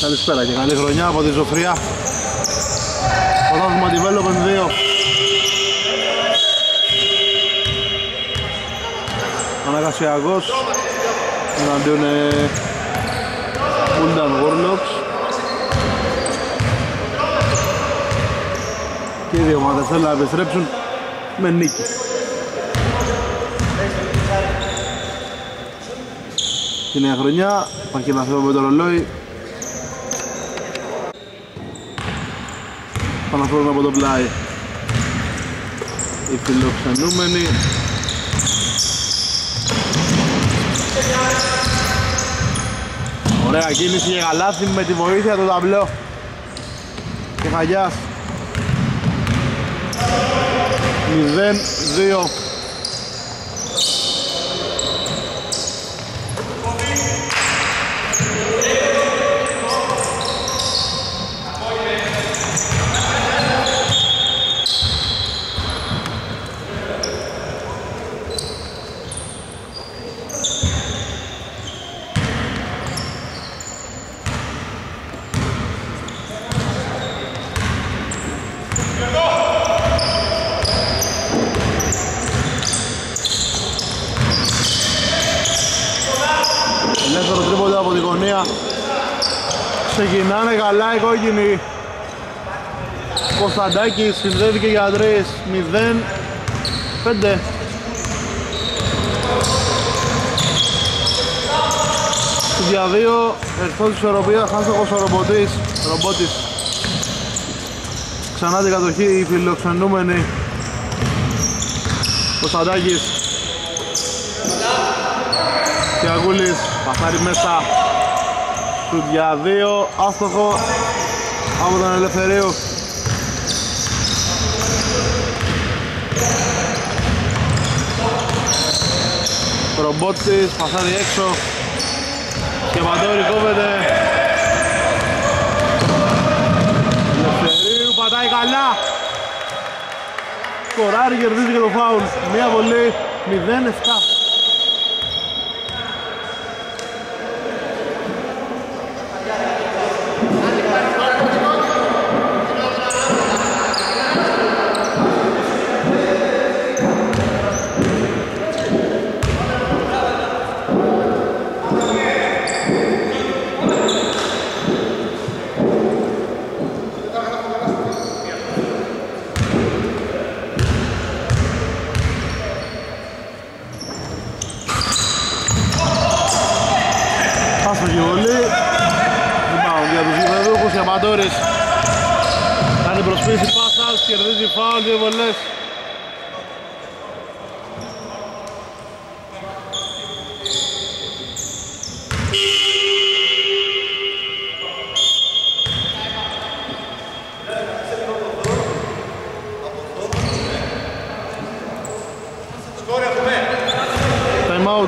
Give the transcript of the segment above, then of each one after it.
Καλησπέρα και καλή χρονιά από τη Ζωφριά. Πρωτάθλημα Development 2. Αναγκασιακός εναντίον Bulldog Warlocks. Και οι δύο ομάδες θέλουν να επιστρέψουν με νίκη. Τη νέα χρονιά υπάρχει ένα θέμα με το ρολόι. Παναθρώνουν από το πλάι οι φιλοξενούμενοι. Ωραία κίνηση για Γαλάθη με τη βοήθεια του ταμπλό και Χαγιάς. 0-2. Ελεύθερο τρίποντα από την γωνία. Ξεκινάνε καλά οι κόκκινοι. Κωνσταντάκης συνδέθηκε για 3. 0-5. Στους για 2 εκτός της ισορροπίας Χάσοκος ο Ρομπότης. Ξανά την κατοχή οι φιλοξενούμενοι. Κωνσταντάκης Τιαγούλης, πασάρι μέσα. Σουτ για 2, άστοχο από τον Ελευθερίου. Ρομπότης, πασάρι έξω. Σκευαντόρη κόβεται. Ελευθερίου πατάει καλά. Σκοράρει, κερδίζει και το φάουλ. Μία βολή, 0-7. Διαμαντόρης κάνει προσποίηση πάσας, κερδίζει φάουλ, 2 βολές. Time out.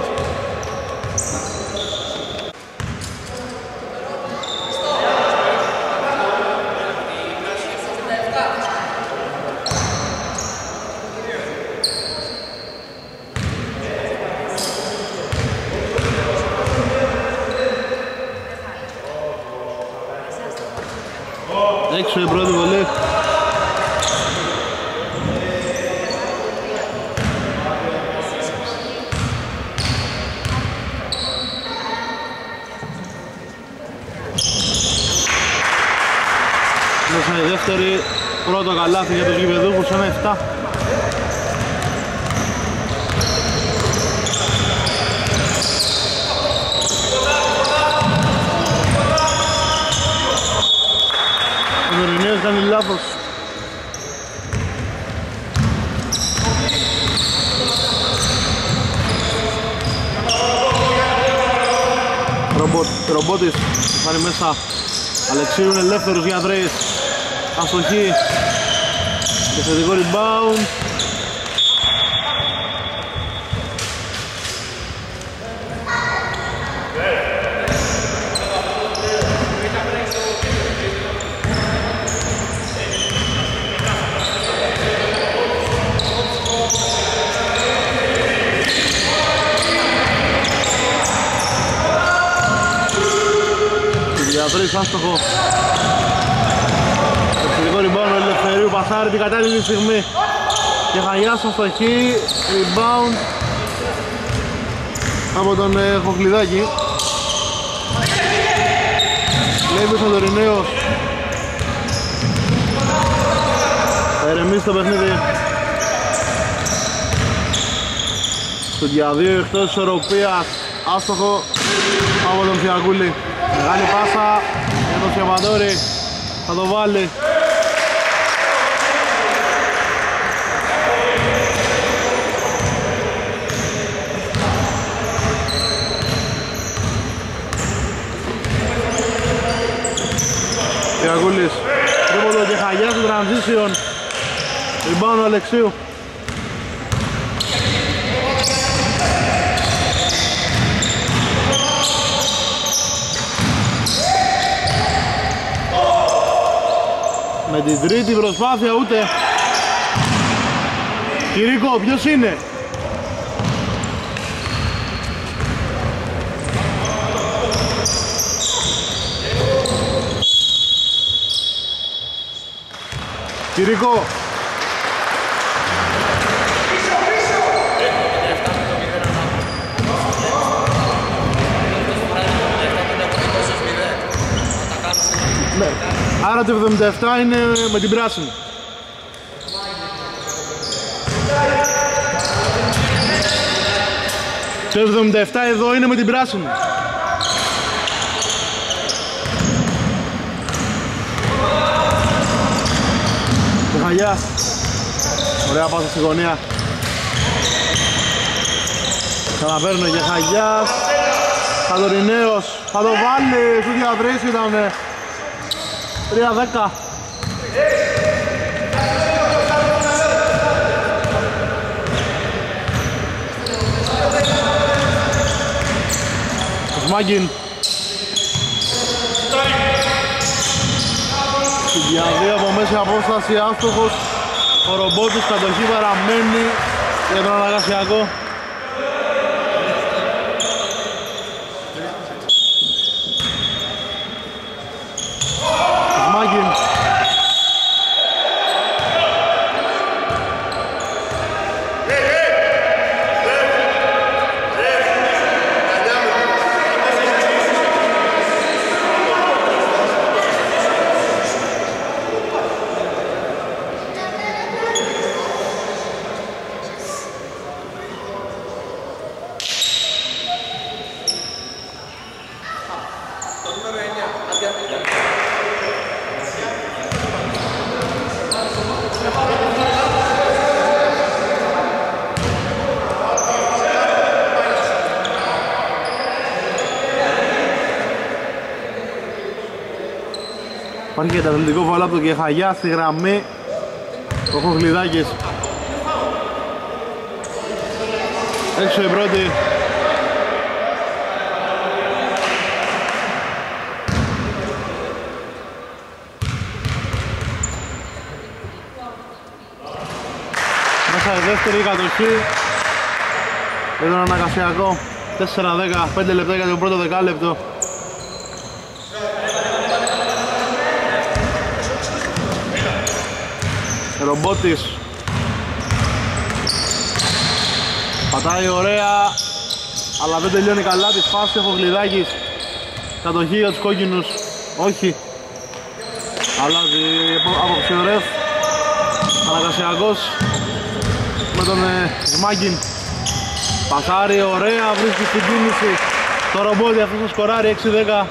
Έξω η πρώτη βολή. Δώσαν η δεύτερη, πρώτο καλάθι για τους γηπεδούχους, 1-7. Ο Μερινέος κάνει λάθος. Ρομπότης, πάρει μέσα. Αλεξίου είναι ελεύθερος για 3. Αστοχή. Και θετικό rebound. για 3, άστοχο. Εξαιρετικό rebound ο Ελευθερίου, πασάρει την κατάλληλη στιγμή. Και Χαγιάς αστοχή, rebound από τον Χοκλιδάκη. Λέβης ο Δωρηναίος. Θα ηρεμήσει το παιχνίδι. Στο για 2 εκτός ισορροπίας, άστοχο από τον Φιακούλη. Μεγάλη πάσα για τον Σιαβαντόρη, θα το βάλει. Φιακούλης, τρίποντο και Χαγιάς στο transition. Rebound ο Αλεξίου. Με την τρίτη προσπάθεια ούτε. Κυρίκο, ποιος είναι? Κυρίκο. Ναι. Άρα το 77 είναι με την πράσινη. Το 77 εδώ είναι με την πράσινη. Και Χαγιάς. Ωραία πάσα στη γωνία. Ξαναπαίρνω και Χαγιάς. Χαδωριναίος. Θα το βάλει. Σου διαβρίσει ήταν 3-10. Σμάγκιν. Στην διαδία από μέση απόσταση άστοχος. Ο Ρομπότης κατοχή παραμένει για τον αναγκασιακό. Σμάγκιν. Υπάρχει και το αθλητικό φάουλ από τον Κεχαγιά στη γραμμή. Ο Χοχλιδάκης. Έξω η πρώτη. Μέσα η δεύτερη κατοχή για τον αναγκασιακό. 4-10, 5 λεπτά για το πρώτο δεκάλεπτο. Ρομπότης. Πατάει ωραία, αλλά δεν τελειώνει καλά τη φάση. Ο Χοκλιδάκης. Κατοχή για τους κόκκινους. Όχι. Αλλάζει άποψη ο ρεφ. Αναγκασιακός με τον Σμάγκιν. Πασάρει ωραία, βρίσκει στην κίνηση το Ρομπότη, αυτός το σκοράρει 6-10.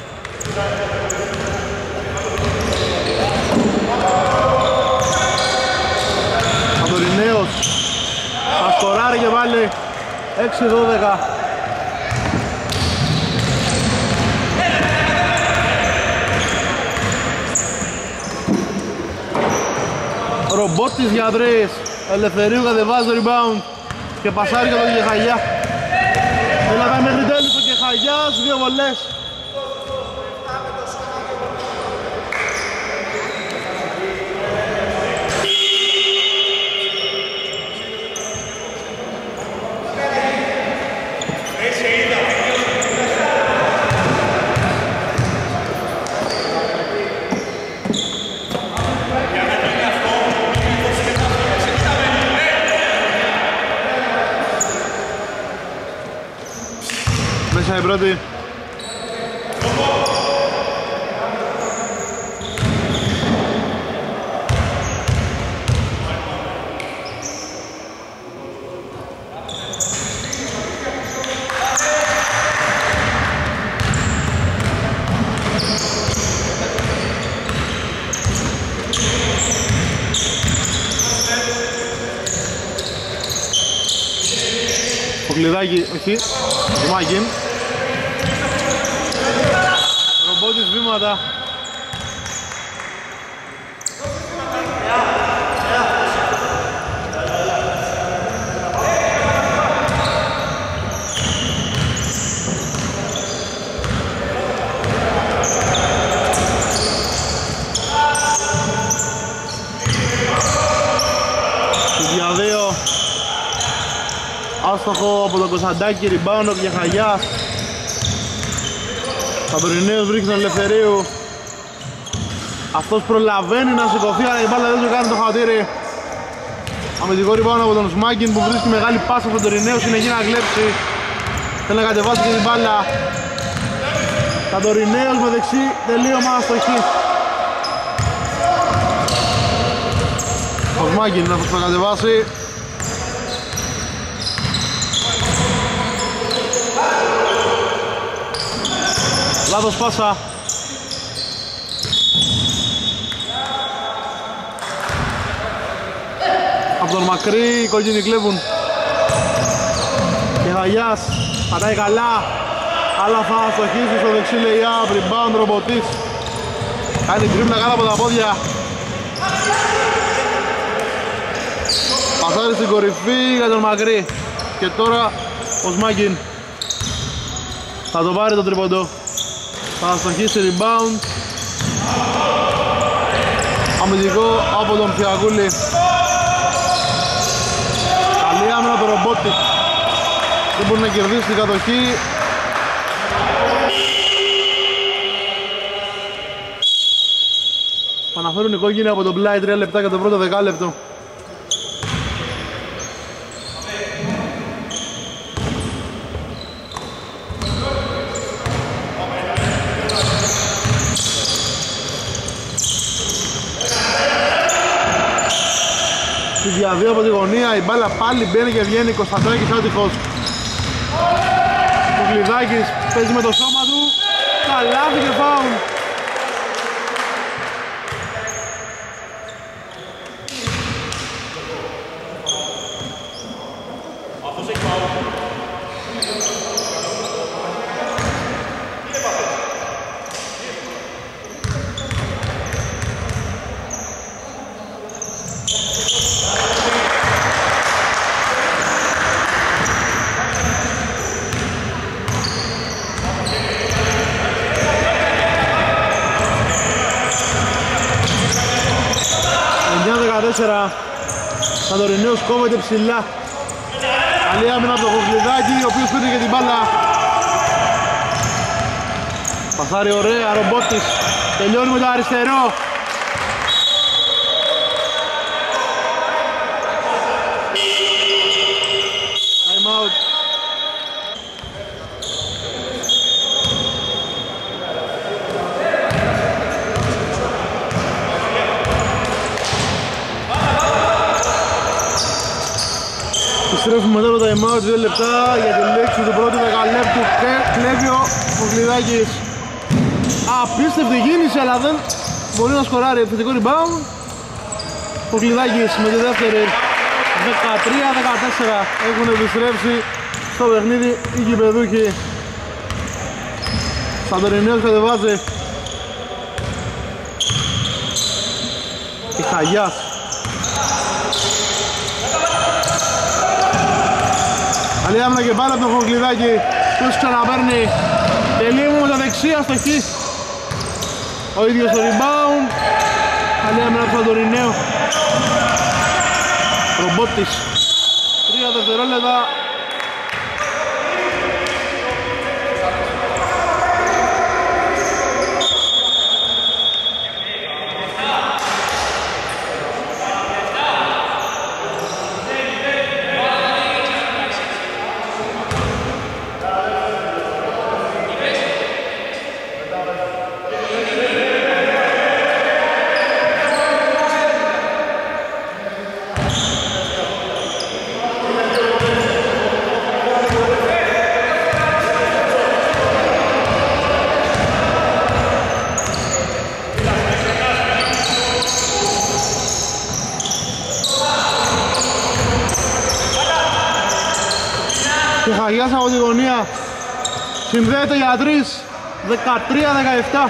Αντοριναίος θα σκοράρει και βάλει 6-12. Ρομπότης για τρεις. Ελευθερίου κατεβάζει το rebound και πασάρει για τον Κεχαγιά. Έλαβε μέχρι τέλους ο Κεχαγιάς, 2 βολές. μέσα η πρώτη. Κλειδάκι, όχι, Μάκιν. Ρομπότης βήματα. Άστοχο από τον Κωνσταντάκη, rebound από Γιαχαγιάς. Σαντορινέος βρίσκει τον Ελευθερίου. Αυτός προλαβαίνει να σηκωθεί, αλλά η μπάλα δεν του κάνει το χατήρι. Αμυντικό rebound από τον Σμάγκιν που βρίσκει μεγάλη πάσα στον Τωρινέο, συνεχίζει να κλέψει. Θέλει να κατεβάσει και την μπάλα. Σαντορινέος με δεξί τελείωμα αστοχή. Ο Σμάγκιν να θα κατεβάσει. Λάθος πάσα. Από τον μακρύ οι κόκκινοι κλέβουν. Και Χαγιάς πατάει καλά. Αλλά θα αστοχίσει στο δεξί lay-up. Rebound ρομποτής. Κάνει τρίπλα κάτω από τα πόδια. Πασάρει στην κορυφή για τον μακρύ. Και τώρα ο Σμάγκιν θα το πάρει το τρίποντο. Θα αστοχίσει rebound. Αμυντικό από τον Πιαγούλη. Καλή άμυνα το ρομπότη. Δεν μπορεί να κερδίσει την κατοχή. Παναφέρουν οι κόκκινοι από τον πλάι 3 λεπτά για το πρώτο δεκάλεπτο. Για δύο από τη γωνία, η μπάλα πάλι μπαίνει και βγαίνει. Κωνσταντάκης άτυχος. Ο Κλειδάκης παίζει με το σώμα του. Καλάθι και φάουλ. Σαντορινέος κόβεται ψηλά. Καλή άμυνα από τον Κοκλιδάκη, ο οποίος πήρε και την μπάλα. Πασάρει ωραία, ρομπότης. Τελειώνει με το αριστερό. Time out. Επιστρέφουμε τώρα το time out, 2 λεπτά για τη λήξη του πρώτου δεκαλέπτου και κλέβει ο Κοκλιδάκης. Απίστευτη κίνηση, αλλά δεν μπορεί να σκοράρει. Επιθετικό rebound. Ο Κοκλιδάκης με τη δεύτερη. 13-14 έχουν επιστρέψει στο παιχνίδι οι γηπεδούχοι. Σαντορινέος κατεβάζει. Η Χαγιάς. Καλή άμυνα και πάλι από τον Κοκλιδάκη. Τους ξαναπαίρνει. Τελείωμα με τα δεξιά αστοχή. Ο ίδιος το rebound. Καλή άμυνα από τον Σαντορινέο. Ρομπότης. 3 δευτερόλεπτα. Κασιάς από τη γωνία. Συνδέεται για 3. 13-17.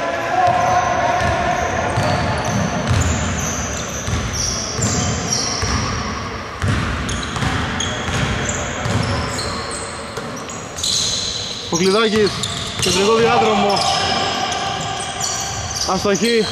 Ο Κλειδάκης, κεντρικό διάδρομο. Αστοχή.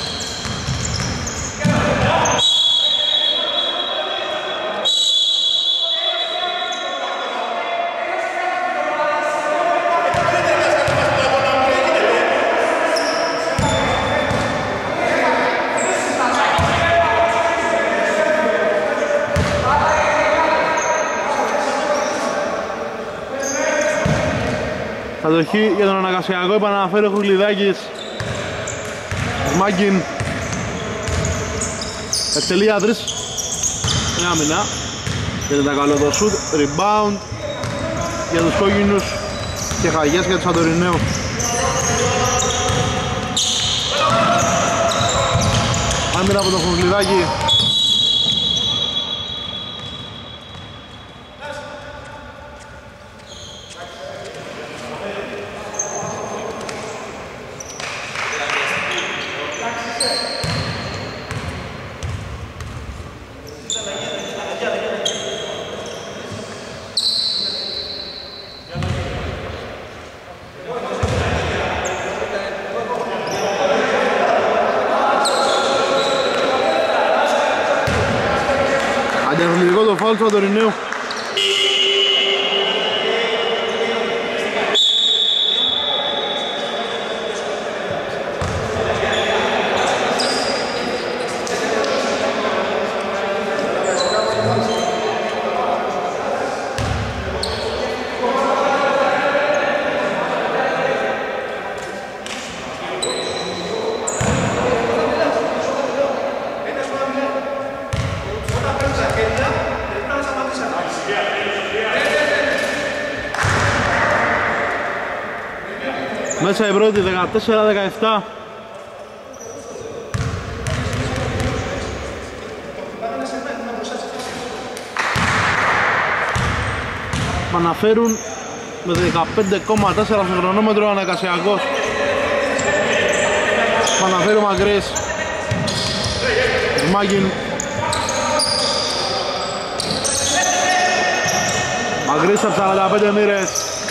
Κατοχή για τον αναγκασιακό, επαναφέρει ο Χουκλιδάκης. Μάγκιν εκτελεί για 3. Μια άμυνα. Και δεν τα καλό το σουτ. Rebound για τους κόκκινους και χαγιές για τους Σαντορινέου. Άμυνα από τον Χουκλιδάκη. Αντιαθλητικό το φάουλ του Σαντορινέου. Μέσα η πρώτη, 14-17. Παναφέρουν με 15,4 στο χρονόμετρο αναγκασιακός. Παναφέρει ο Μαγκρής. Μάγκιν. Μαγκρής στα 45 μοίρες.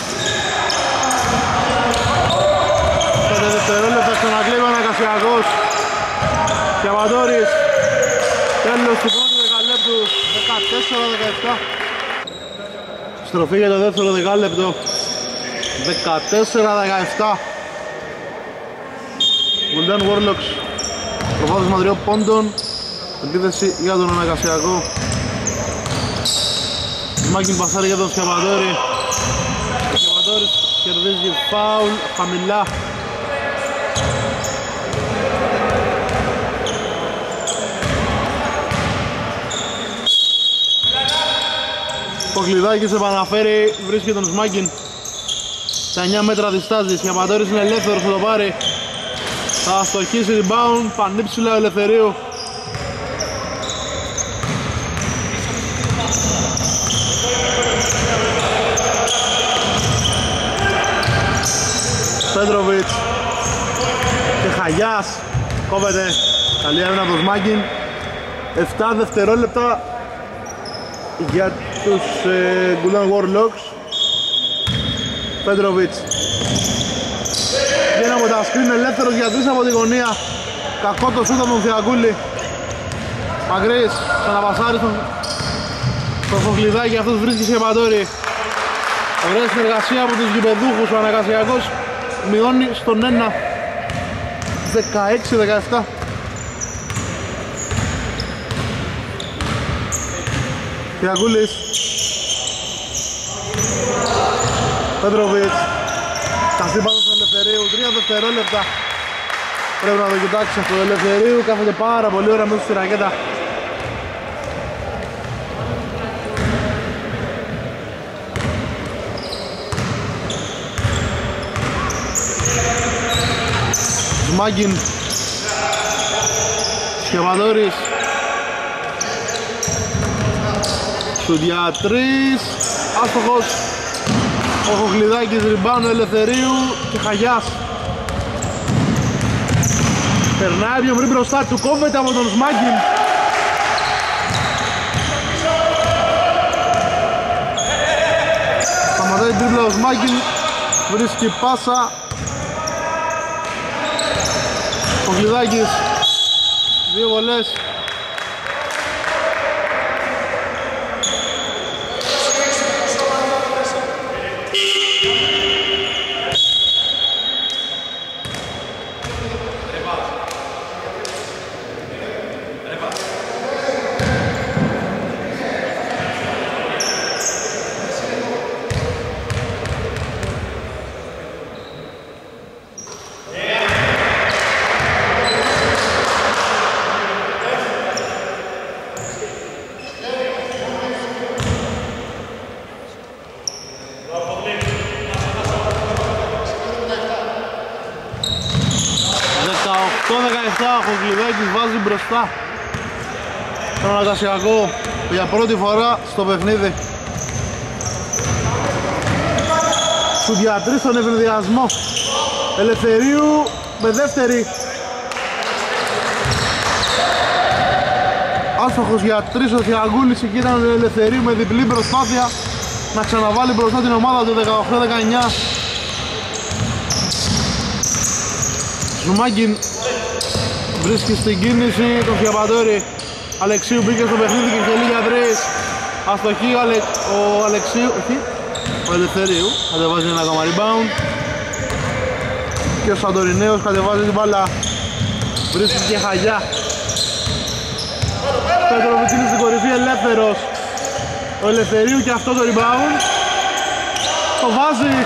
5 δευτερόλεπτα στον ακλήβο αναγκασιακός. Κιαβατόρης. Τέλος του πρώτου δεκαλέπτου. 14-17. Στροφή για το δεύτερο δεκάλεπτο. 14-17. Golden Warlocks. Προβάδισμα 3 πόντων. Επίθεση για τον αναγκασιακό. Μάκιν πασάρει για τον Σκιαβατόρη. Ο Σκιαβατόρης κερδίζει φάουλ χαμηλά. Ο Κλειδάκης επαναφέρει, βρίσκει τον Σμάκιν. Στα 9 μέτρα διστάζει. Σκιαβατόρης είναι ελεύθερος, θα το πάρει. Θα στοχίσει rebound, πανύψηλα ο Ελευθερίου. Πέτροβιτς και Χαγιάς κόβεται. Καλή άμυνα από τον Σμάκιν. 7 δευτερόλεπτα για τους Golden Warlocks. Πέτροβιτς βγαίνει από τα σκριν, ελεύθερος για 3 από τη γωνία. Κακό το σούτ από τον Θεακούλη. Μαγκρής ξαναπασάρει στον Φοκλιδάκη, αυτός βρίσκει σε Πατώρη. Ωραία συνεργασία από τους γηπεδούχους, ο αναγκασιακός μειώνει στον 1. 16-17. Θεακούλης. Πέτροβιτς. Καστή πάνω στον Ελευθερίου, 3 δευτερόλεπτα. Πρέπει να το κοιτάξει αυτό. Ο Ελευθερίου κάθεται πάρα πολύ ωραία μέσα στη ρακέτα. Σμάγκιν. Σκευαδόρης. Σουτ για 3. Άστοχος. Ο Χουγλιδάκης rebound Ελευθερίου και Χαγιάς. Περνάει πιο πριν μπροστά του, κόβεται από τον Σμάγκιν. Σταματάει την τρίπλα ο Σμάγκιν, βρίσκει πάσα. Ο Χουγλιδάκης, 2 βολές. Ο Χουγλιδάκης βάζει μπροστά τον Αναστασιακό για πρώτη φορά στο παιχνίδι. Σου διατρεί στον ευνηδιασμό Ελευθερίου με δεύτερη. Άστοχος για 3 ο Θιαγκούλης, εκεί ήταν ο Ελευθερίου με διπλή προσπάθεια να ξαναβάλει μπροστά την ομάδα του 18-19. Ζουμάγκιν βρίσκει στην κίνηση τον Φιαπαντόρη. Αλεξίου μπήκε στο παιχνίδι και θέλει για 3. Αστοχή ο Αλεξίου, όχι, ο Ελευθερίου κατεβάζει ένα ακόμα rebound. Και ο Σαντορινέος κατεβάζει την μπάλα. Βρίσκει και Χαγιά. Πέτροβιτς είναι στην κορυφή ελεύθερος. Ο Ελευθερίου και αυτό το rebound. Το βάζει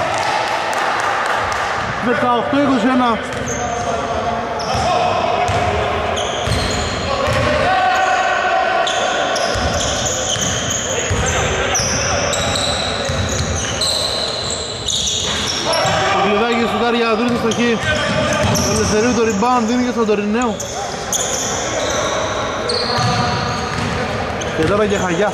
18-21. Για τρίτη στοχή. Ο Ελευθερίου το rebound δίνει και στον Τωρινέο. Και τώρα και Χαγιάς.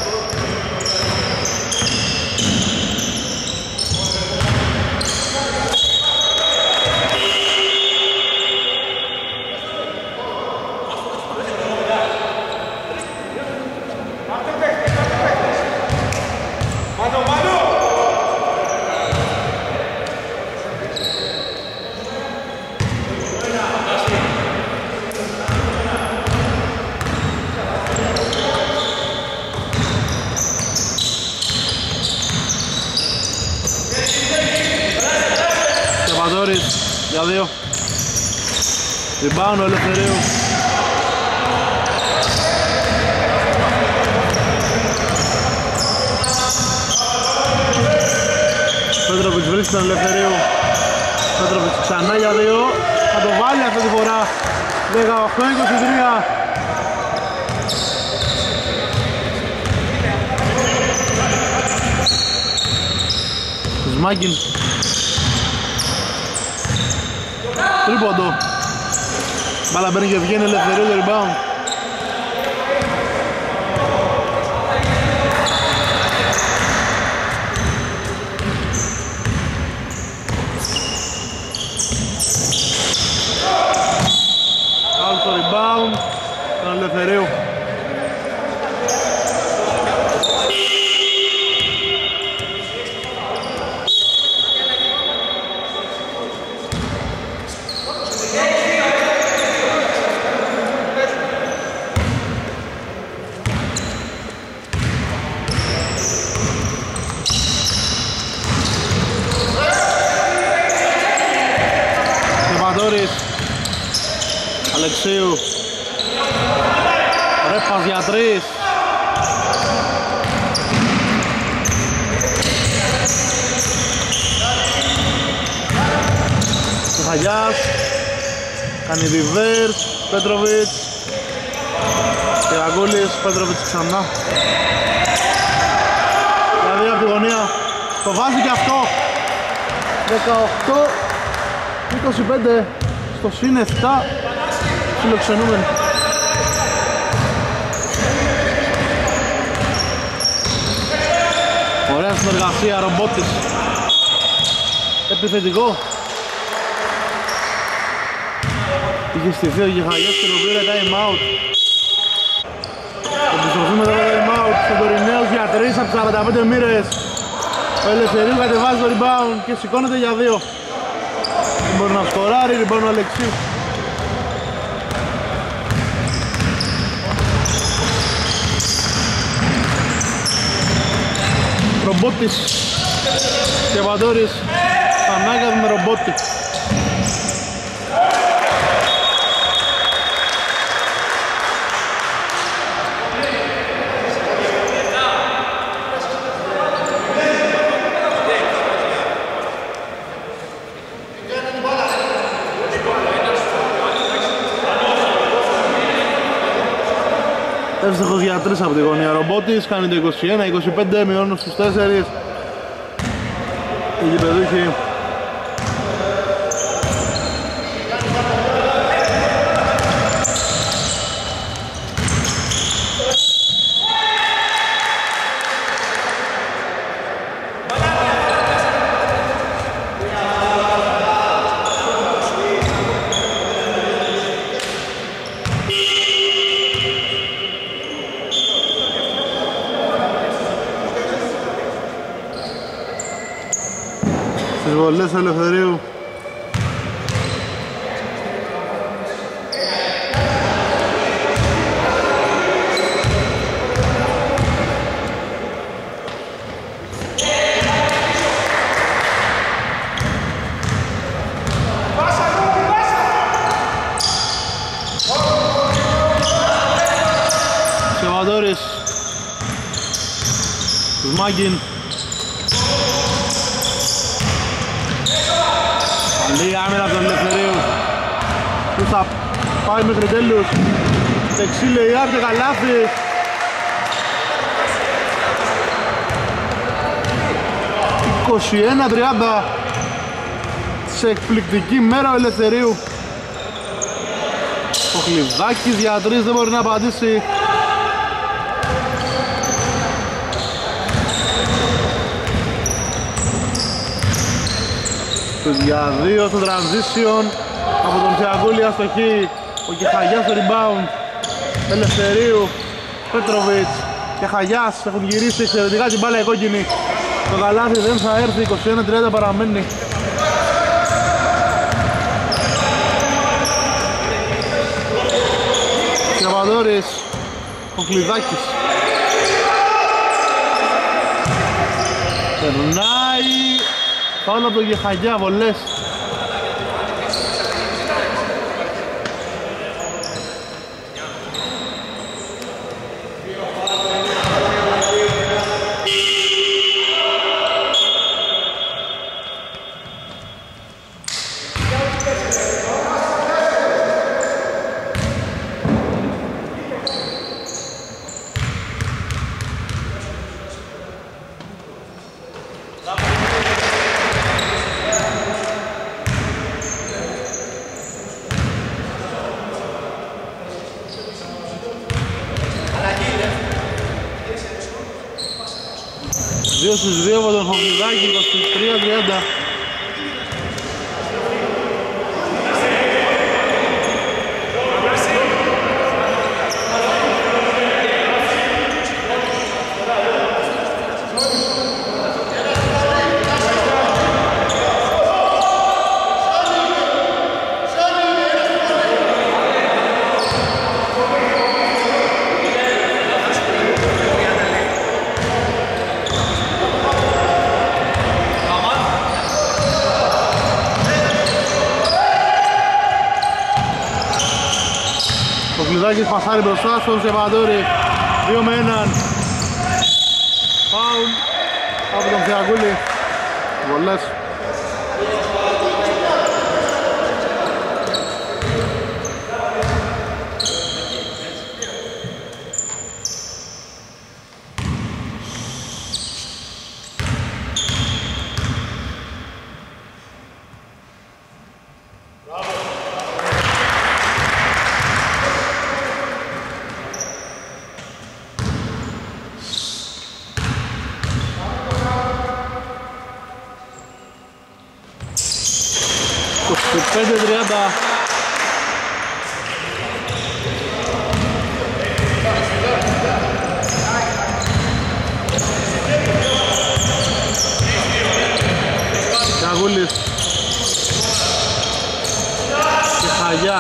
Για 2. Rebound ο Ελευθερίου. Πέτροβιτς βρίσκει τον Ελευθερίου. Πέτροβιτς ξανά για 2. Θα το βάλει αυτή τη φορά. 18-23. Σμάγκιν. Τρίποντο. Μπάλα μπαίνει και βγαίνει Ελευθερίου το rebound. Άλλο το rebound τον Ελευθερίου. Αλεξίου. Ρέπας για 3. Χαγιάς. Κάνει reverse. Πέτροβιτς. Κυραγούλης. Πέτροβιτς ξανά. Δηλαδή από τη γωνία. Το βάζει και αυτό. 18-25 στο συν 7. Φιλοξενούμενοι. Ωραία συνεργασία, Ρομπότης. επιθετικό. Είχε στηθεί ο Γεχαγιάς και το πήρε time out. Επιστροφή μετά το time out στον Τωριναίους για 3 από τις 45 μοίρες. Ο Ελευθερίου κατεβάζει το rebound και σηκώνεται για 2. Δεν μπορεί να σκοράρει, rebound ο Αλεξίου. Ρομπότης και Παντόρης Πανάγιας με ρομπότη. Εύστοχος για 3 από τη γωνία. Ρομπότης κάνει το 21-25, μειώνουν στους 4 οι γηπεδούχοι. Στις βολές του Ελευθερίου. Σεβαδόρης Μάγκιν. Καλή άμυνα από τον Ελευθερίου που θα πάει μέχρι τέλους. Δεξί λεϊάπ και καλάθι. «21-30» σε εκπληκτική μέρα ο Ελευθερίου. Ο Χλιδάκης για 3 δεν μπορεί να απαντήσει. Για 2 στο transition από τον Θεαγκούλη αστοχή. Ο Κεχαγιάς στο rebound Ελευθερίου, Πέτροβιτς και Χαγιάς έχουν γυρίσει εξαιρετικά την μπάλα οι κόκκινοι. Το καλάθι δεν θα έρθει, 21-30 παραμένει. Κεβαδόρης, ο Κλειδάκης περνάει πάνω από τον Γεχαγιά, βολές. Δύο στους 2 από τον Χοκλιδάκη, 23-30. Ο Κλειδάκης πασάρει μπροστά στον Σεβαδόρη, 2 με 1. Φάουλ από τον Θεαγκούλη. Βολές. 80. Καγούλης και Χαγιά.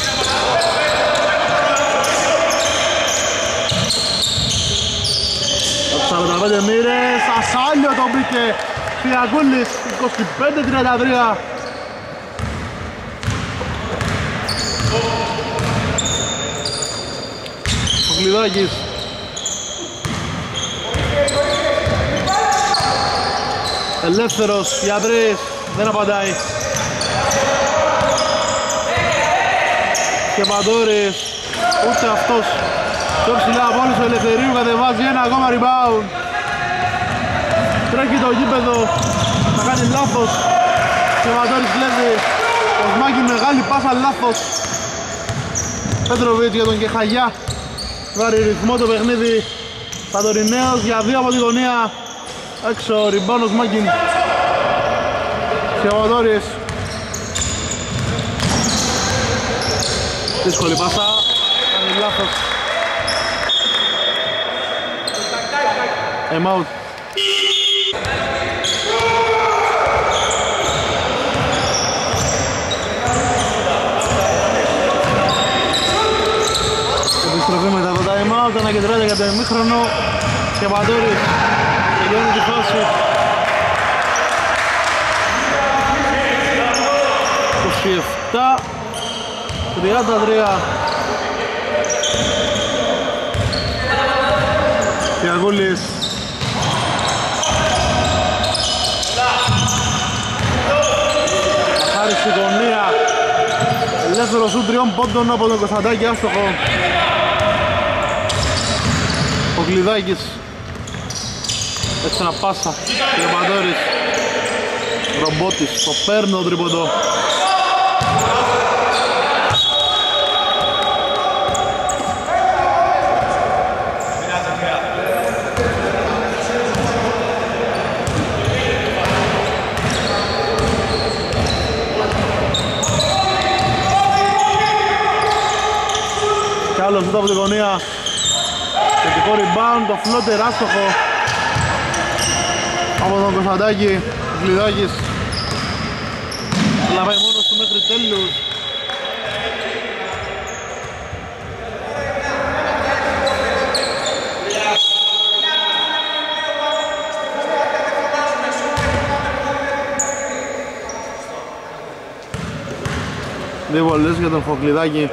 Από 45 μοίρες, ασάλιο τον μπήκε Φιαγκούλης, 25-33. Ο Κλειδάκης. Ελεύθερος για τρεις, δεν απαντάει. Και Παντόρης, ούτε αυτός. Πιο ψηλά από όλους ο Ελευθερίου κατεβάζει ένα ακόμα rebound. Τρέχει το γήπεδο, θα κάνει λάθος. Και Παντόρης κλέβει. Ο Σμάκη μεγάλη πάσα λάθος. Πέτροβιτς για τον Κεχαγιά. Βάρει ρυθμό το παιχνίδι. Παντορινέος για δύο από τη γωνία. Έξω, rebound ο Σμάκη. Και Παντόρης. Δύσκολη πάσα, κάνει λάθος. Out. Επιστροφή μετά από time out, ανακεντράται για το ημίχρονο και Παντόρης τελειώνει τη φάση. 27-33. Φιαγκούλης. Αχάρη στη γωνία. Ελεύθερο σου 3 πόντων από τον Κωνσταντάκη, άστοχο. Ο Κλειδάκης. Έξανα πάσα. Και ο Παντόρης. Ρομπότης. Το παίρνει το τρίποντο. Άλλος από τη γωνία. Θετικό rebound, το φλότερ άστοχο από τον Κωνσταντάκη. Ο Κλειδάκης αλλά πάει μόνος του μέχρι τέλους. Δύο βολές για τον Χοκλειδάκη.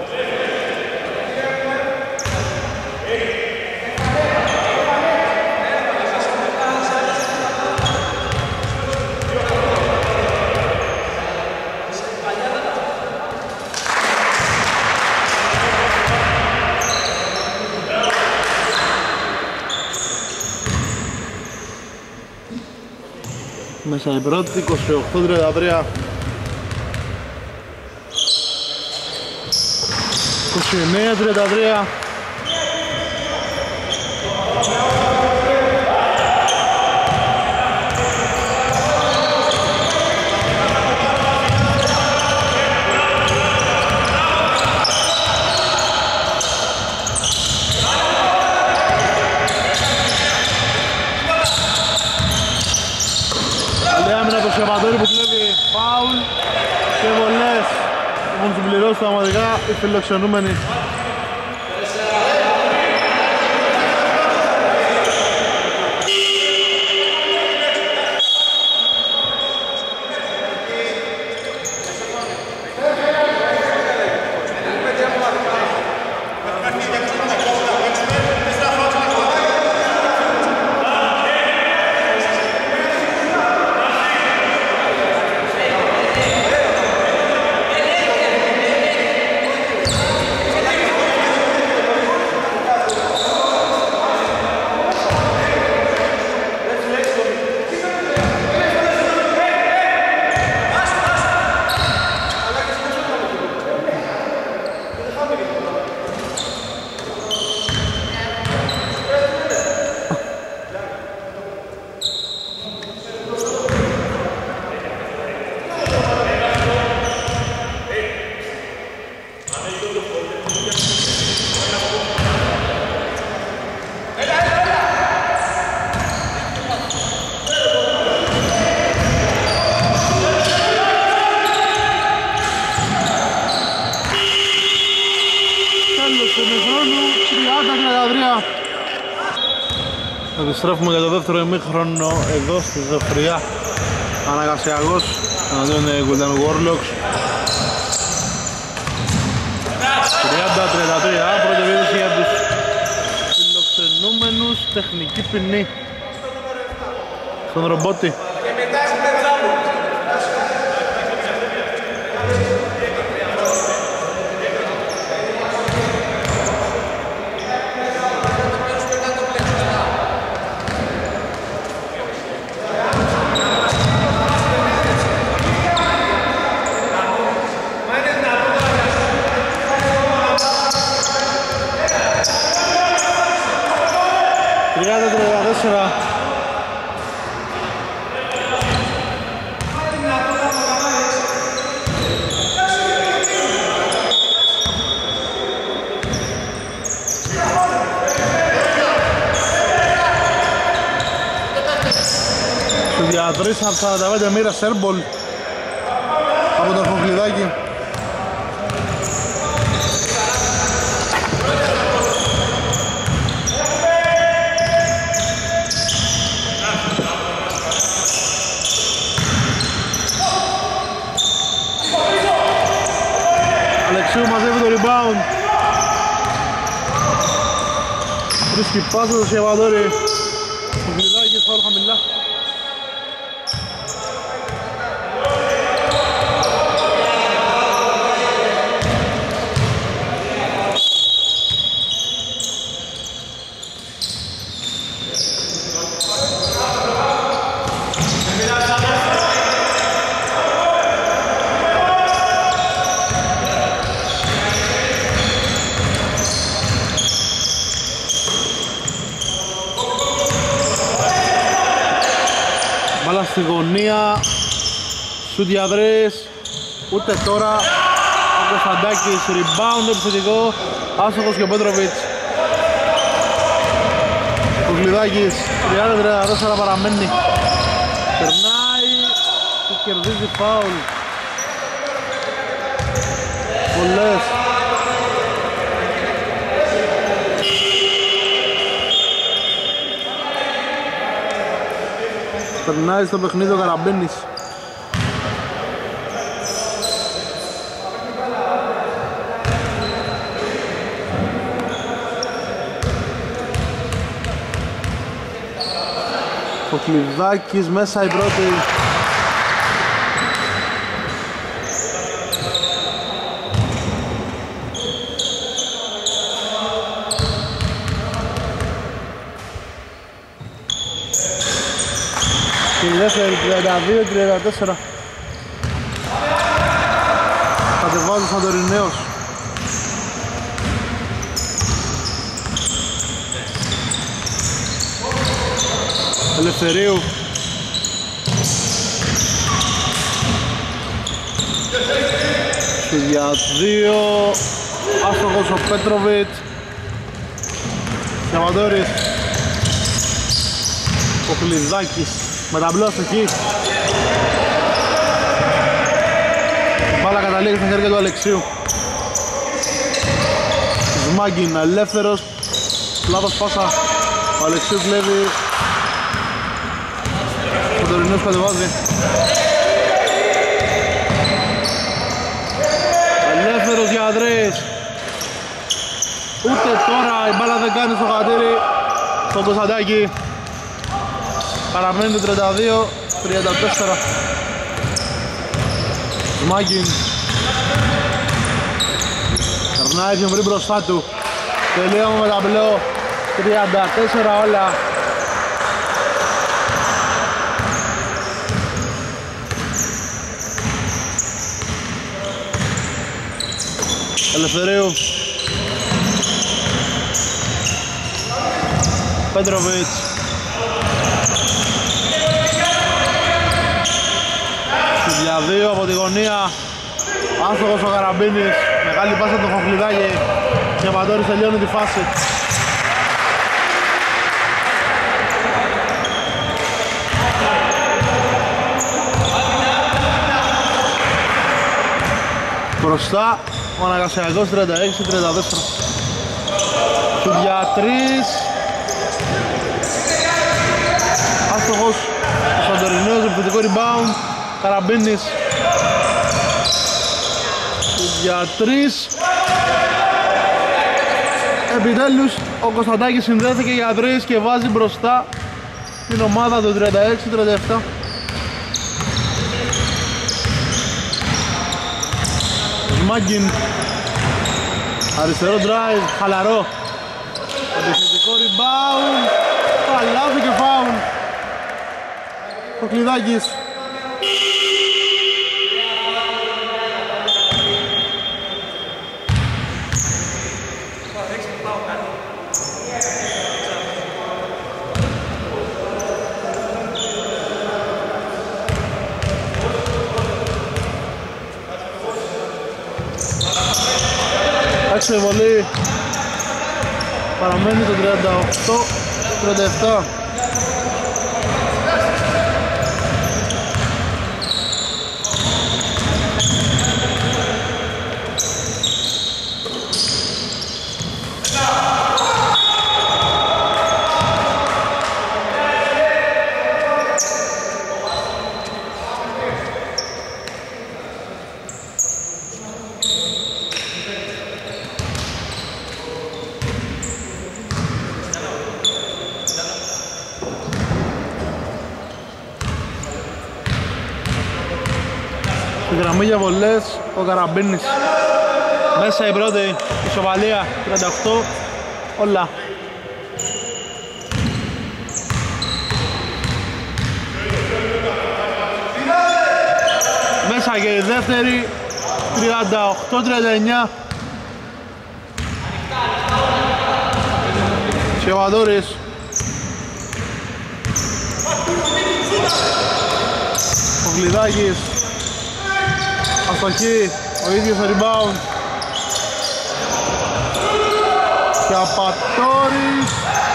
Μέσα η πρώτη, 28-33. 29-33. Σεβατόρη που κλέβει φάουλ και βολές. Έχουν συμπληρώσει πραγματικά οι φιλοξενούμενοι. Επιστρέφουμε για το δεύτερο ημίχρονο εδώ στη Ζωφριά. Αναγκασιακός εναντίον Golden Warlocks. 30-33, πρώτη επίθεση για τους φιλοξενούμενους, τεχνική ποινή στον Ρομπότη. Για 3-45 μοίρα σέρμπολ από τον Χοκλιδάκη. Αλεξίου μαζεύει το rebound. Βρίσκει πάσα το Σεβαδόρη. Χοκλιδάκης φάουλ χαμηλά. Στη γωνία, σουτ για τρεις, ούτε τώρα. Ο Κωνσταντάκης, rebound επιθετικό, άστοχος και ο Πέτροβιτς. Ο Γλυδάκης, 30-34 παραμένει. Περνάει και κερδίζει φάουλ. Πολλές. Περνάει στο παιχνίδι ο Καραμπίνης. Ο Κλειδάκης μέσα η πρώτη. Η δεύτερη 32-34. Κατεβάζει ο Σαντορινέος. Ελευθερίου. Για δύο. Άστοχος ο Πέτροβιτ. Σαββατόρης. Ο Κλειδάκης με ταμπλό αστοχή. Μπάλα καταλήγει στα χέρια του Αλεξίου. Σμάγκιν ελεύθερος. Λάθος πάσα. Ο Αλεξίου κλέβει. Ο Τωρινός κατεβάζει. Ελεύθερος για τρεις. Ούτε τώρα η μπάλα δεν κάνει στο χατήρι. Στον Κωνσταντάκη. Παραμένει το 32-34. Σμάγκιν. Περνάει πιο πριν μπροστά του. Τελείωμα με ταμπλό. 34 όλα. Ελευθερίου. Πέτροβιτς. Για δύο από τη γωνία. Άστοχος ο Καραμπίνης. Μεγάλη πάσα του Χοχλιδάκη. Και ο Πατώρης τελειώνει τη φάση. Μπροστά ο Αναγκασιακός 36-34. Σου για τρεις. άστοχος. Ο Σαντορινέος επιθετικό rebound. Καραμπίνης για 3. Επιτέλους ο Κωνσταντάκης συνδέθηκε για 3 και βάζει μπροστά την ομάδα του 36-37. Σμάγκιν, αριστερό drive, χαλαρό. Επιθετικό rebound, καλάθι και φάουλ. Ο Κλειδάκης. Έξω η βολή, παραμένει το 38-37. Στη γραμμή για βολές ο Καραμπίνης. Μέσα η πρώτη ισοβαλία, 38 όλα. Μέσα και η δεύτερη, 38-39. Σιωβαδόρης. Ο Γλυδάκης. Αστοχή, ο ίδιος ο rebound. Και Απατόρης.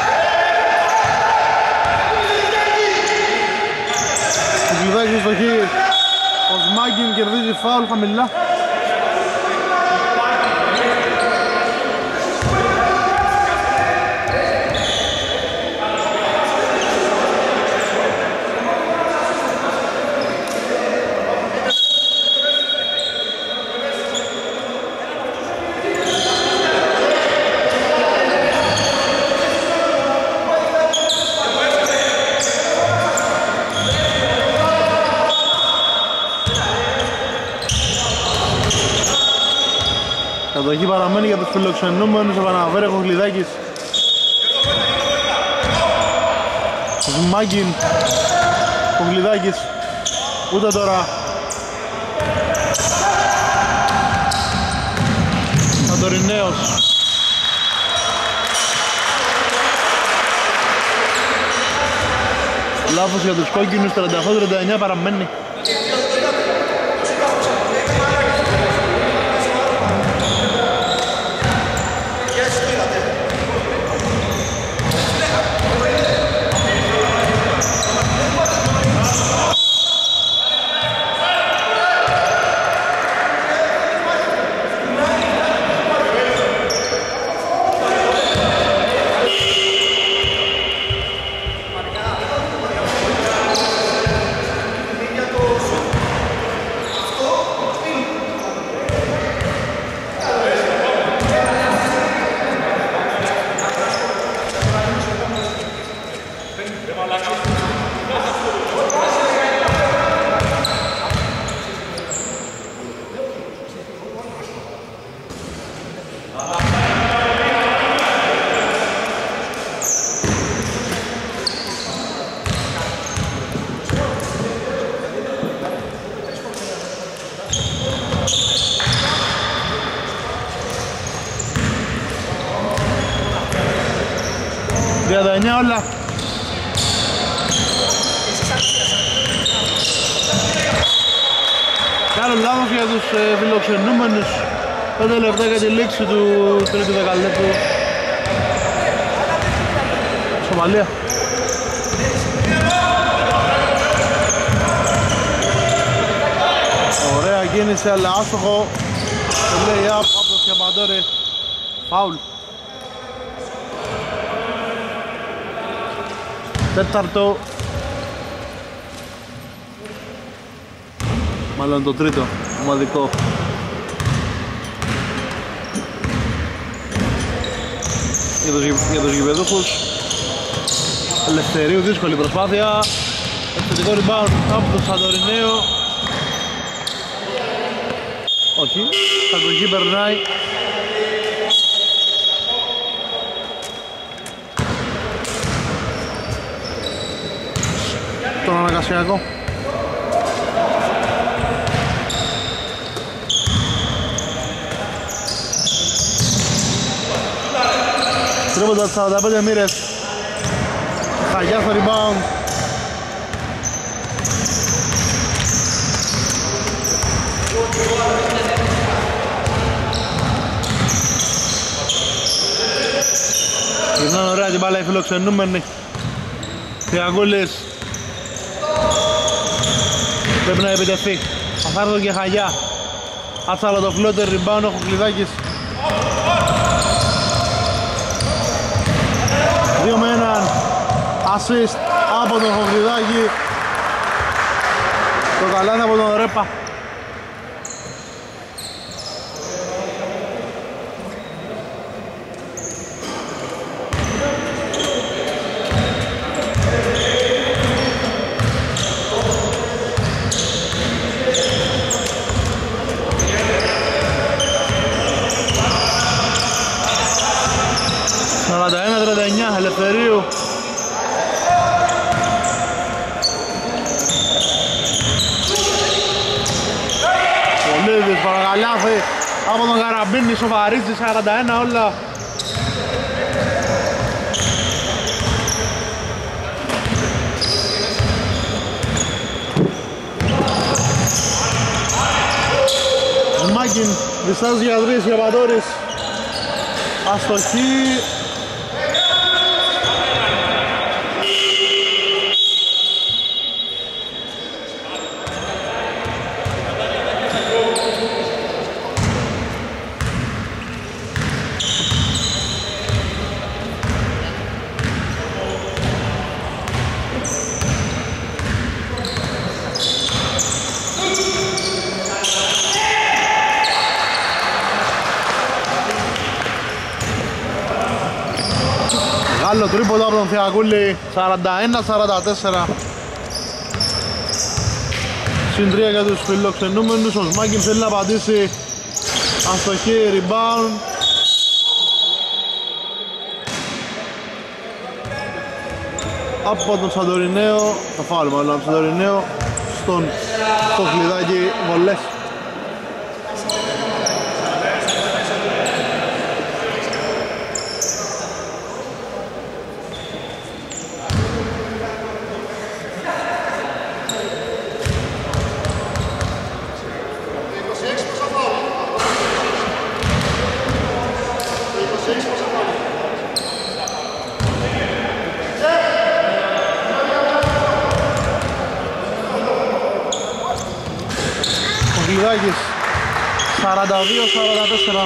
Ο Γλυδάκης αστοχή. Ο Σμάγκιν κερδίζει φάουλ χαμηλά. Κατοχή παραμένει για τους φιλοξενούμενους. Ο Παναβέρεχος ο Γλυδάκης. Ο Σμάγκιν. Ο Γλυδάκης. Ούτε τώρα. Σαντορινέος. Λάθος για τους κόκκινους. 38-39 παραμένει. Όλα. Κάνω λάθος για τους φιλοξενούμενους. 5 λεπτά για τη λήξη του τρίτου δεκαλέπτου. Σομαλία. Ωραία κίνηση αλλά άστοχο. Το λέει από το Σιαπαντόρη. Φάουλ. Τέταρτο Μάλλον το τρίτο ομαδικό. Για τους γηπεδούχους. Ελευθερίου, δύσκολη προσπάθεια. Επιθετικό rebound από τον Σαντορινέο. Όχι, κατοχή περνάει. Τον αναγκασιακό. Τρίποντα 45 μοίρες. Χαγιά στο rebound. Γυρνάνε ωραία την μπάλα οι φιλοξενούμενοι. Τριαγκούλης. Πρέπει να επιτεθεί. Αθάρτο και Χαγιά. Άτσαλο το φλότερ, rebound ο Χοκλιδάκης. 2 με 1. Assist από τον Χοκλιδάκη. Το καλάθι από τον Ρέπα. Ελευθερίου. Πολύ δύσκολο καλάθι από τον Καραμπίνη, σοβαρίζει 41 όλα. Μάκιν, διστάζει για 3 για Πατώρης. Αστοχή. Άλλο τρίποντο από τον Θεακούλη, 41-44. Συν 3 για τους φιλοξενούμενους. Ο Σμάκιν θέλει να απαντήσει. Αστοχή, rebound. Από τον Σαντορινέο, θα φάουλ μάλλον από τον Σαντορινέο στον Χοκλιδάκη, βολές. Χοκλιδάκης 42-44.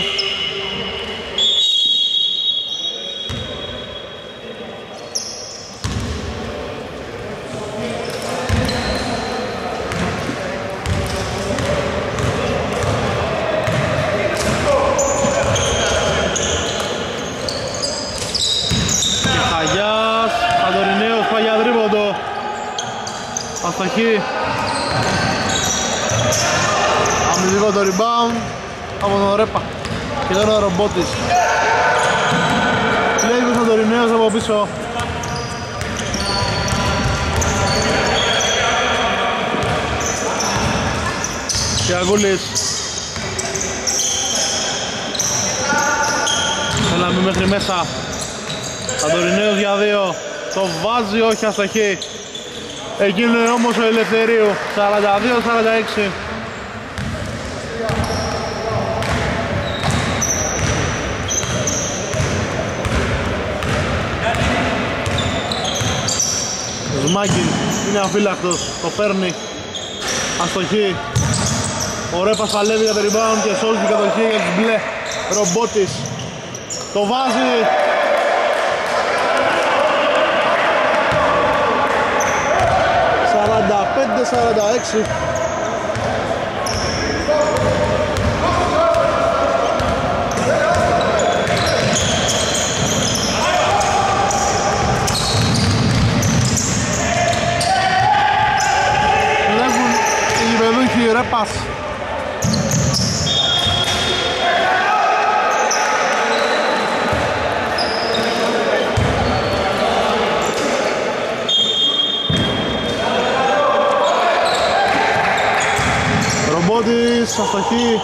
Χαγιάς, Αντορινέος πάει για τρίποντο. Αστοχή. Αμυντικό το rebound από τον Ρέπα και τώρα ο Ρομπότης. Λέει ο Σαντορινέος από πίσω. Και Αγούλης. Θέλαμε μέχρι μέσα. Σαντορινέος για 2. Το βάζει, όχι αστοχή. Εκείνο είναι όμως ο Ελευθερίου. 42-46. Σμάκιν είναι αφύλακτος, το παίρνει. Αστοχή. Ο Ρέπας παλεύει για το rebound και σώζει την κατοχή για τους μπλε. Ρομπότης. Το βάζει. πας. Ρομπότης, αστοχή.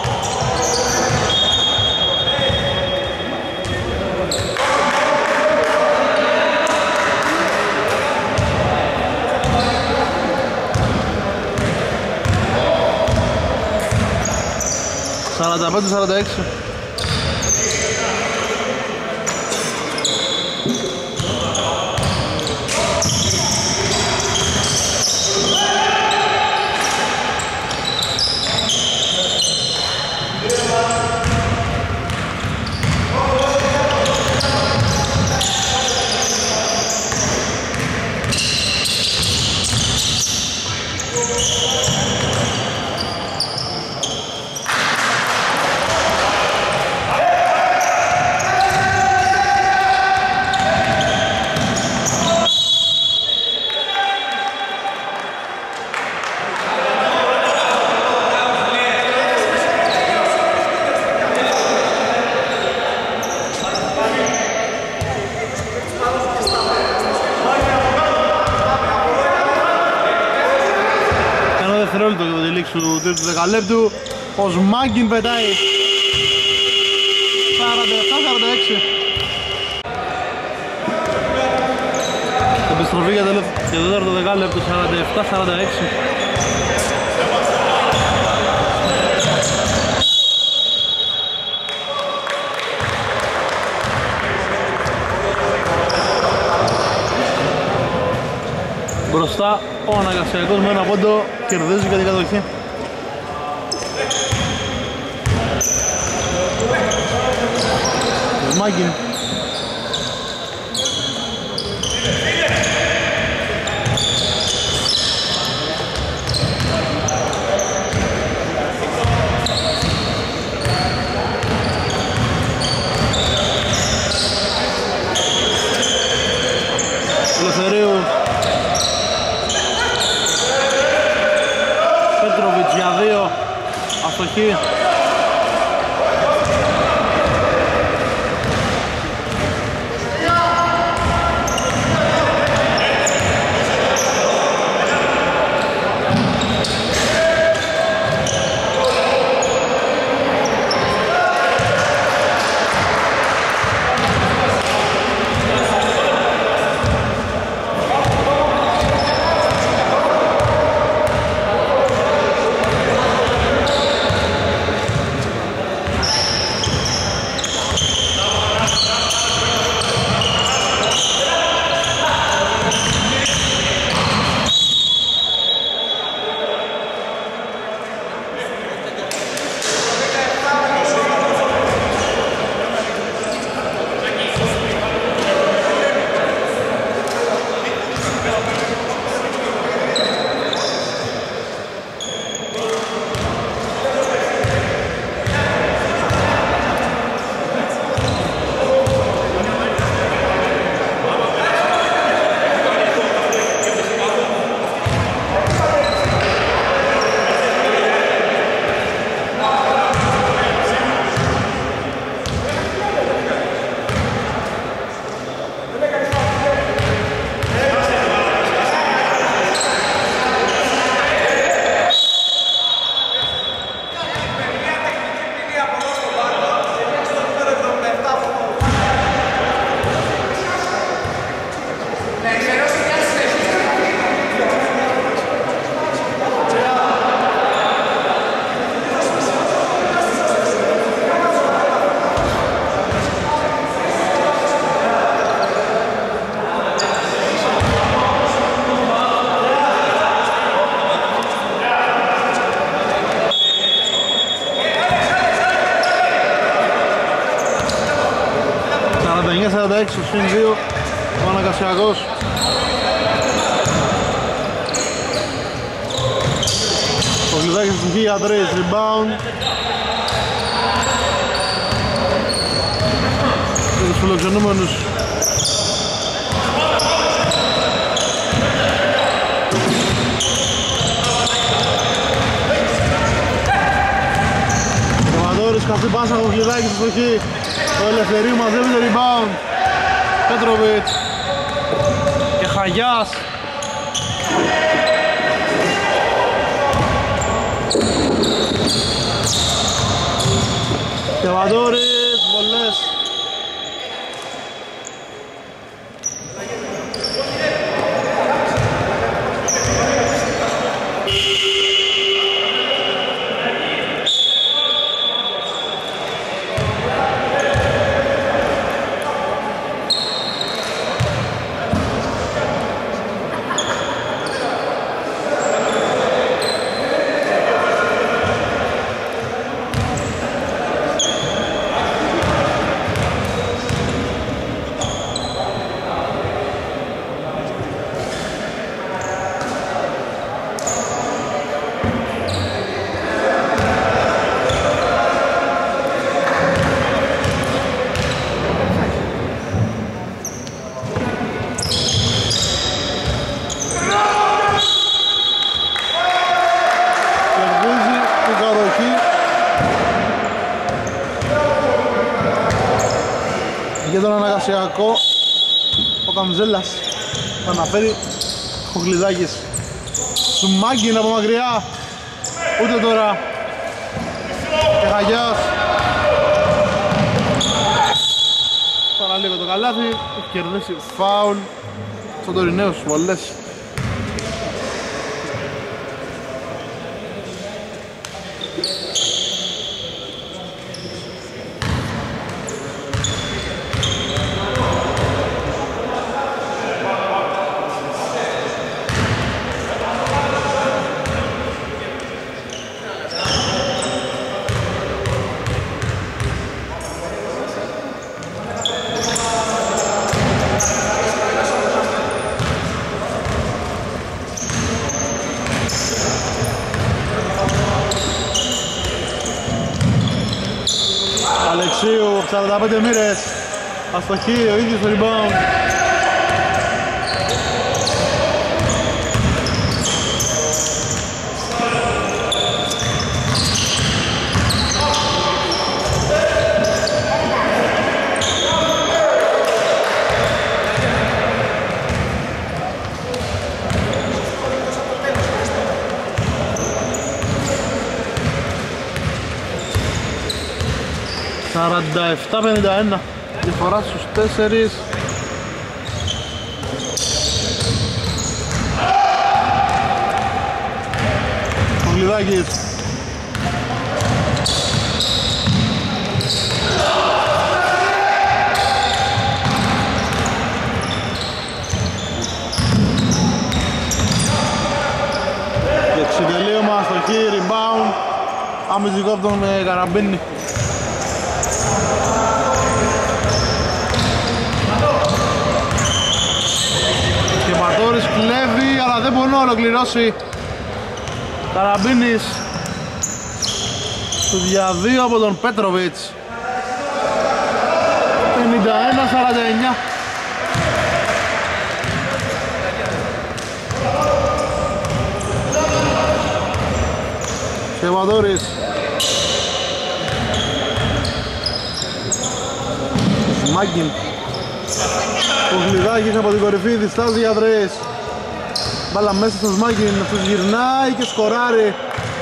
Σαράντα 45-46. Δευτερόλεπτο για το τελείξη του τρίτου δεκαλέπτου. Ο Σμάγκιν πετάει 47-46. Επιστροφή για το τέταρτο δεκάλεπτο 47-46. Μπροστά ο Αναγκαστιακός με ένα πόντο κερδίζει για την κατοχή. Σμάγκιν. Ελευθερίου. Πέτροβιτς για 2. Αστοχή. Στο συν 2 ο Αναγκαστιακός. Ο Γλυδάκης στην χή, Αντρέης, rebound. Και τους φιλοξενούμενους αυτή πάσα από Χλιδάκη στη στοχή. Το Ελευθερίου μαζεύει το rebound. Πέτροβιτς και Χαγιάς. Και Βαντόρης, βολές. Για τον αναγκασιακό ο Καμζέλας θα αναφέρει ο Χλιδάκης. Σουμάγκιν από μακριά, ούτε τώρα. Και Χαγιάς. Παραλίγο το καλάθι, έχει κερδίσει φάουλ στον τωριναίους βολές. Αλεξίου, 45 μοίρες, αστοχή, ο ίδιος το rebound. «47-51» διαφορά στους 4. Ο Γλυδάκης. Και ξυντελείωμα, αστοχή, rebound. Αμυντικό από τον Καραμπίνη. Και Ματώρης κλέβει, αλλά δεν μπορεί να ολοκληρώσει. Καραμπίνης στο διαδύο από τον Πέτροβιτς. 51-49. Και Ματώρης. Μάγκιν. Ο Γλυδάκης από την κορυφή διστάζει για τρεις. Μπάλα μέσα στο Σμάγκιν, αυτός γυρνάει και σκοράρει.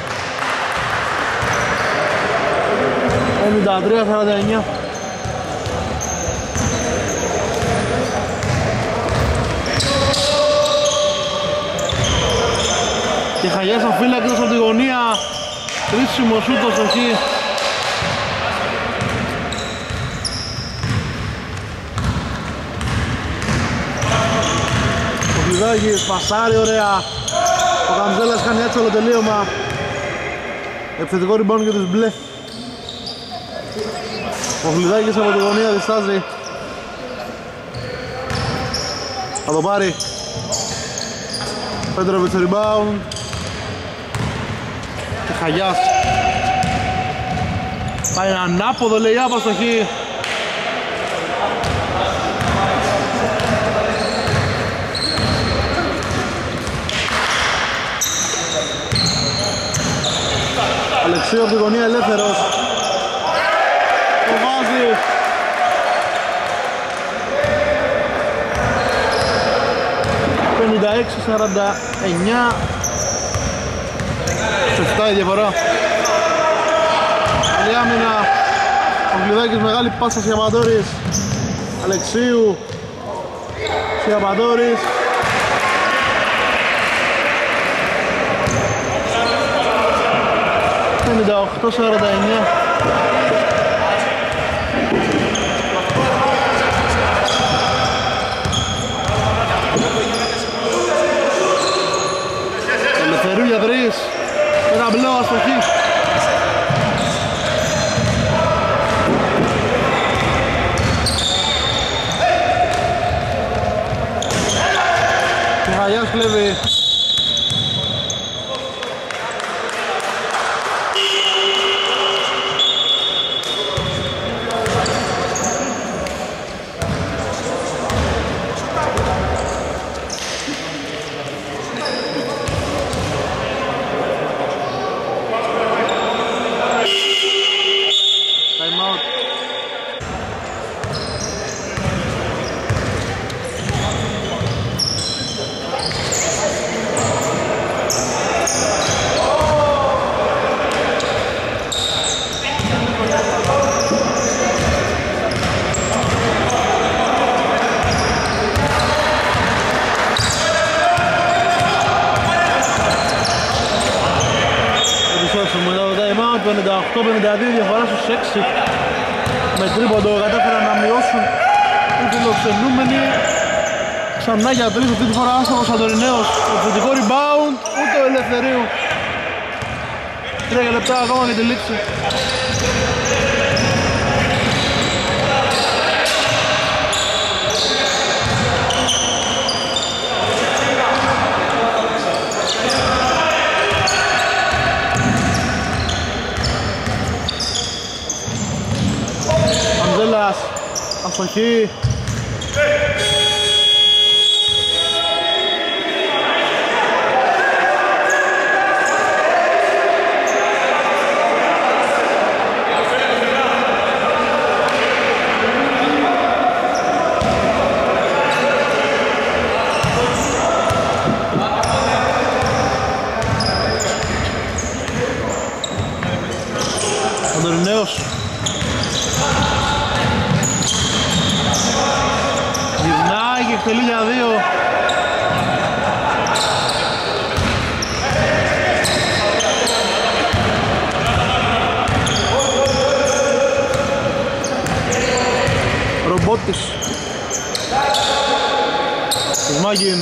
53-49. Και Χαγιάς αφύλακτος από τη γωνία. Κρίσιμο σούτ στο στοχή. Ο Γλυδάκης πασάρει ωραία. Ο Καμζέλας κάνει έτσι όλο τελείωμα. Επιθετικό rebound για τους μπλε. Ο Γλυδάκης από τη γωνία διστάζει. Θα το πάρει. Πέτροβιτς rebound. Και Χαγιάς. Πάει ένα ανάποδο λέει άπαστοχή. Αλεξίου από τη γωνία ελεύθερος. 46-49. Σε 7 η διαφορά. Καλή άμυνα. Ο Γλυδάκης, μεγάλη πάσα Σιαπαντόρης. Αλεξίου. Σιαπαντόρης. ...58-49. Ελευθερίου για τρεις. Ένα μπλό αστοχή. Μιχαλιάς κλέβει. Το 52 διαφορά στους 6 με τρίποντο κατάφεραν να μειώσουν οι φιλοξενούμενοι. Ξανά για τρεις, αυτή τη φορά άστοχος Σαντορινέος. Το θετικό rebound, ούτε ο Ελευθερίου. 3 λεπτά ακόμα για τη λήξη. Αστοχή. Ανδρινέος. Γυρνάει και εκτελεί για 2. Ρομπότης. Κουσμάκιν.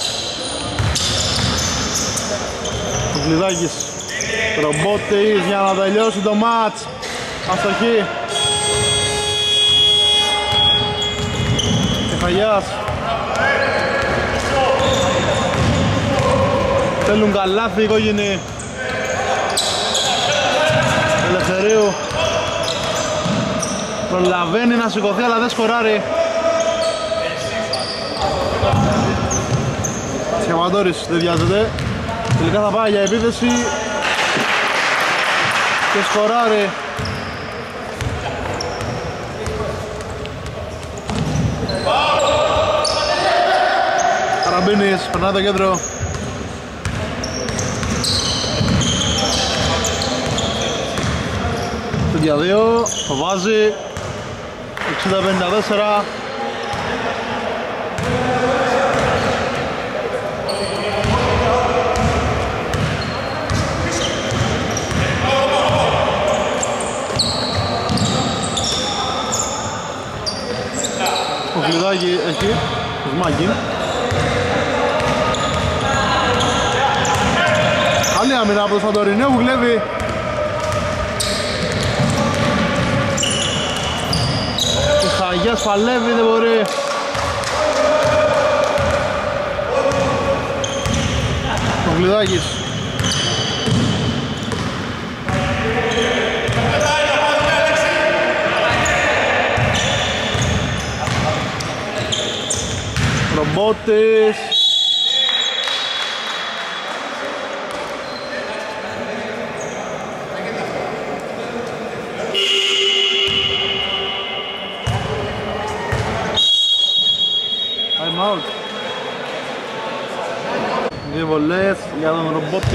Ο Γλυδάκης. Ρομπότης για να τελειώσει το μάτς. Αστοχή. Κεφαγιάς. Θέλουν καλάθι οι κόκκινοι. Ελευθερίου. Προλαβαίνει να σηκωθεί αλλά δεν σκοράρει. Σχεματόρης δεν βιάζεται. Τελικά θα πάει για επίθεση και σκοράρει. Καραμπίνης, περνάει το κέντρο. Για 2, το βάζει. 60-54. Ο Γλυδάκη έχει, Κουσμάκη. Καλή άμυνα από το Σαντορινέο που κλέβει. Ο Χαγιάς παλεύει, δεν μπορεί. Ο Γλυδάκης. Ρομπότης. Time out. Δύο βολές για τον Ρομπότη.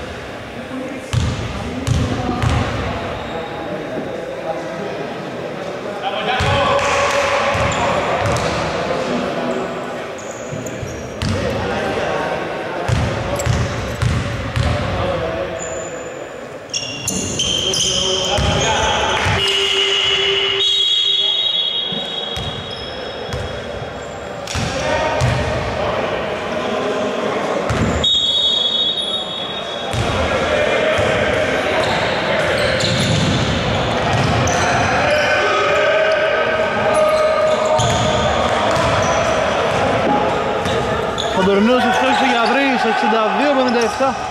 Ο τουρνίρος ευστόχησε για 3, 62-57.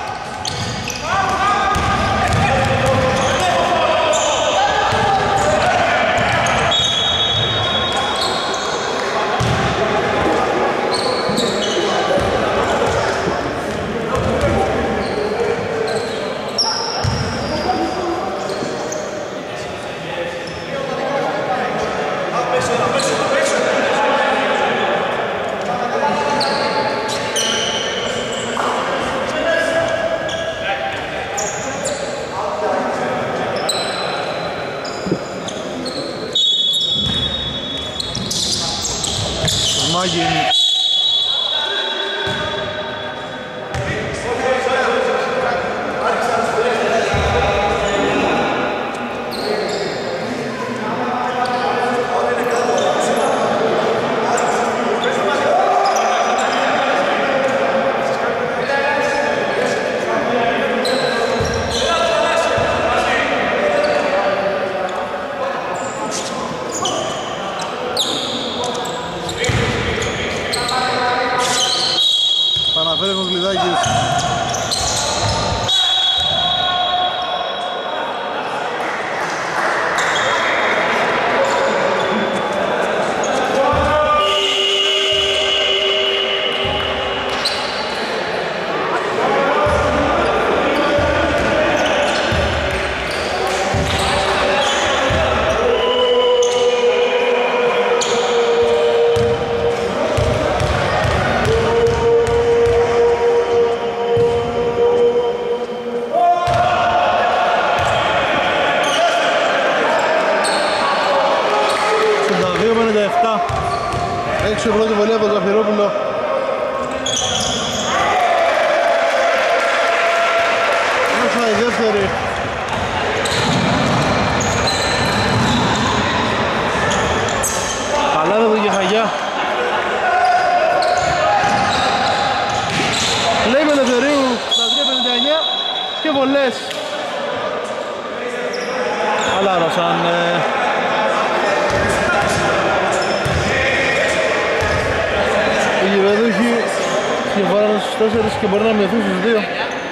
Έξω πρώτη βολή από τον Ζαφυρόπουλο. Μέσα η δεύτερη. Καλά εδώ και Χαγιά. Λέει με Ελευθερίου στα 3.59 και βολές. Χαλάρωσαν. Οι γηπεδούχοι συμφοράνε στους 4 και μπορεί να μειωθούν στους 2.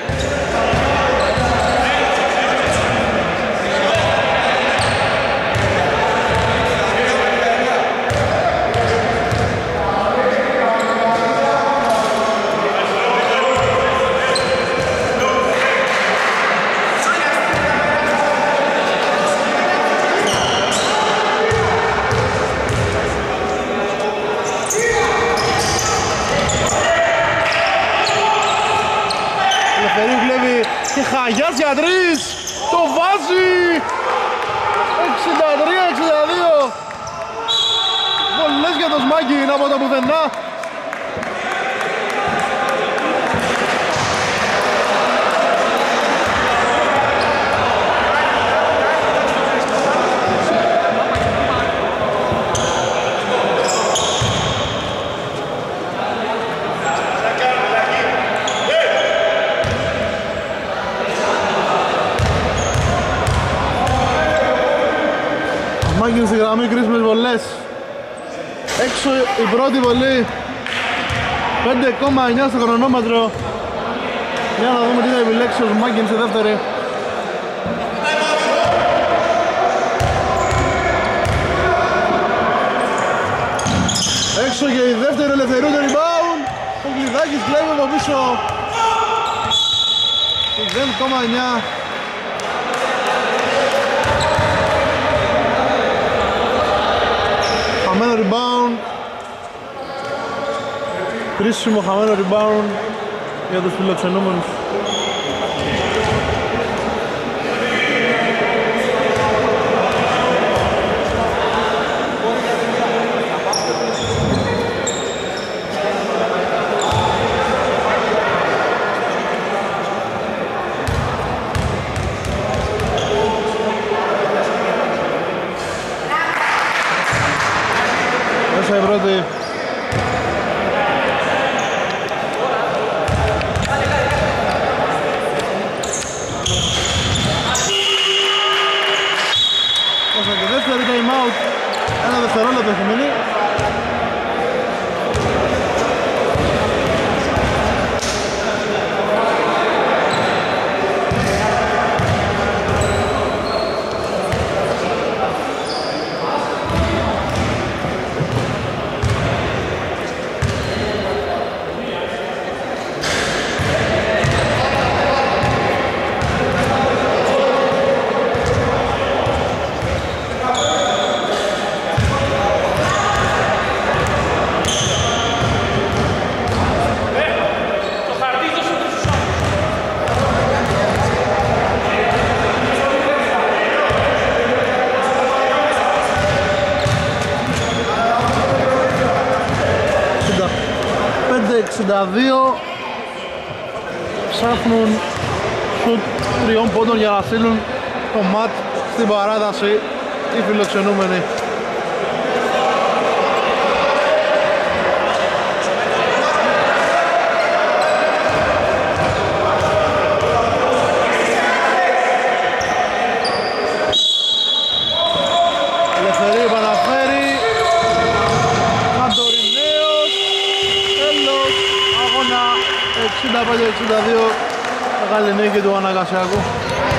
Χαγιάς για 3, το βάζει! 63-62. Βολές για το Σμάγκιν από το πουθενά. Στη γραμμή κρίσιμες βολές. Έξω η πρώτη βολή. 5,9 στο χρονόμετρο. Για να δούμε τι θα επιλέξει ο Σμάγκιν στη δεύτερη. Έξω και η δεύτερη Ελευθερίου το rebound. Ο Γλυδάκης κλέβει από πίσω. 0,9. Χαμένο rebound. Κρίσιμο χαμένο rebound για τους φιλοξενούμενους. Μέσα η πρώτη. Δεύτερη time out, ένα δευτερόλεπτο έχει μείνει. Ψάχνουν σουτ 3 πόντων για να στείλουν το ματ στην παράταση οι φιλοξενούμενοι. Ελευθερή επαναφέρει. Αντορινέος. Τέλος αγώνα 65-62. Μεγάλη νίκη του Αναγκασιακού.